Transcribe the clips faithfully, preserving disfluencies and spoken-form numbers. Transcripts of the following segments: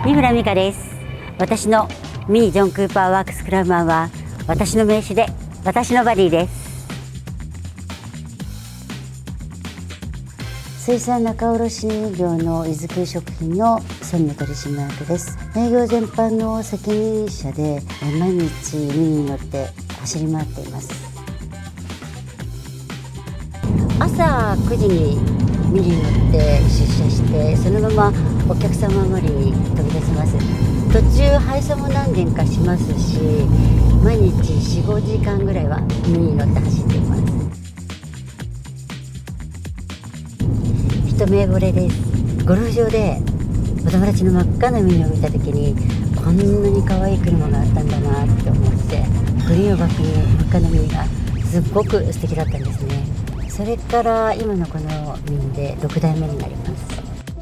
三村美香です。私のミニジョン・クーパーワークスクラブマンは私の名刺で私のバディです。水産仲卸業の伊豆急食品の専務取締役です。営業全般の責任者で毎日ミニに乗って走り回っています。朝くじにミニに乗って出社して、そのままお客様周りに飛び出します。途中配送も何件かしますし、毎日 よん、ごじかんぐらいはミニに乗って走っています。一目惚れです。ゴルフ場でお友達の真っ赤なミニを見た時に、こんなに可愛い車があったんだなって思って、グリーンをバックに真っ赤なミニがすっごく素敵だったんですね。それから今のこのミニでろくだいめになります。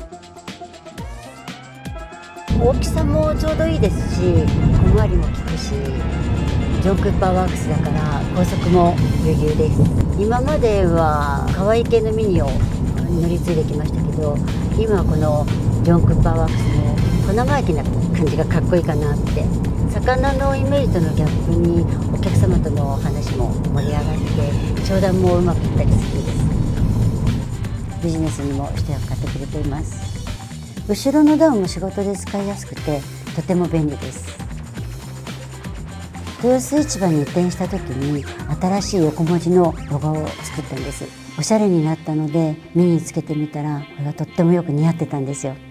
大きさもちょうどいいですし、小回りも利くし、ジョン・クーパーワークスだから高速も余裕です。今までは可愛い系のミニを乗り継いできましたけど、今はこのジョン・クーパーワークスの小生意気な感じがかっこいいかなって。魚のイメージとのギャップにお客様との話も盛り上がって、商談もうまくいったりするんです。ビジネスにも一役買ってくれています。後ろのダウンも仕事で使いやすくてとても便利です。豊洲市場に移転した時に新しい横文字のロゴを作ったんです。おしゃれになったのでミニにつけてみたら、これがとってもよく似合ってたんですよ。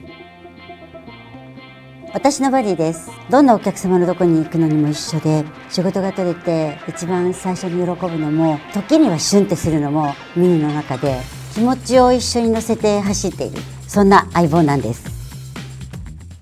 私のバディです。どんなお客様のどこに行くのにも一緒で、仕事が取れて一番最初に喜ぶのも、時にはシュンってするのもミニの中で、気持ちを一緒に乗せて走っている、そんな相棒なんです。